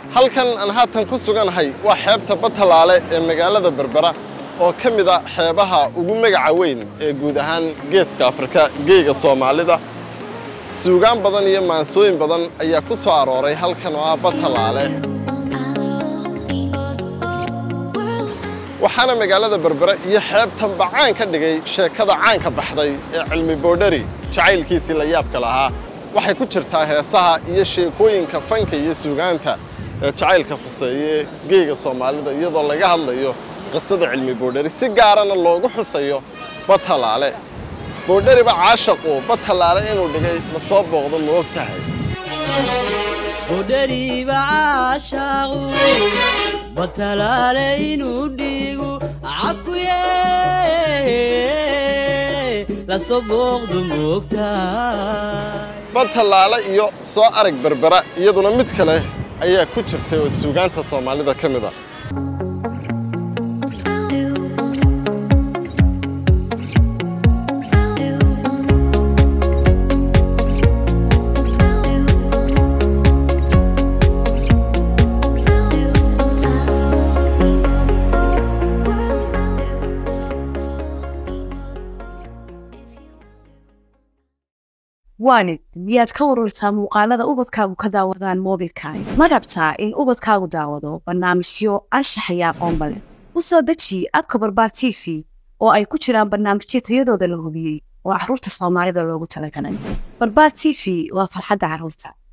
halkan aan haatan ku suganahay waa xeebta Batalaale ee magaalada Berbera oo kamid ah xeebaha ugu magaca weyn ee guud ahaan Geeska Afrika geega Soomaalida suugaan badan iyo maansooyin badan ayaa ku soo arooray halkan oo ah Batalaale waxaana magaalada Berbera iyo xeebtan bacaan ka dhigay sheekada caanka baxday ee cilmi boodhari jacaylkiisii la yaabka lahaa waxay ku jirtaa heesaha iyo sheekooyinka fanka iyo suugaanta jacaylka khuseeye geega Soomaalida iyadoo laga hadlayo qisada cilmi boodhari si gaarana loogu xusayo Batalaale boodhari ba caashaqo Batalaale inuu dhigay ma soo booqdo ma ogtahay boodhari ba caashaqo Batalaale inuu dhigo akuye la soo booqdo ma ogtahay Batalaale iyo soo arag Berbera iyaduna mid kale ayaa ku jirtay oo suugaanta Soomaalida kamid ah waanid miyaad ka warartaa muuqaalada ubadkaagu ka daawadaan moobilkaaga ma rabtaa in ubadkaagu daawado barnaamijyo anshax iyo aqoon leh u soo deji abka Barbaar TV oo ay ku jiraan barnaamijyo tayadooda la hubiyay oo carruurta Soomaalida loogu talagalay Barbaar TV waa farxadda carruurta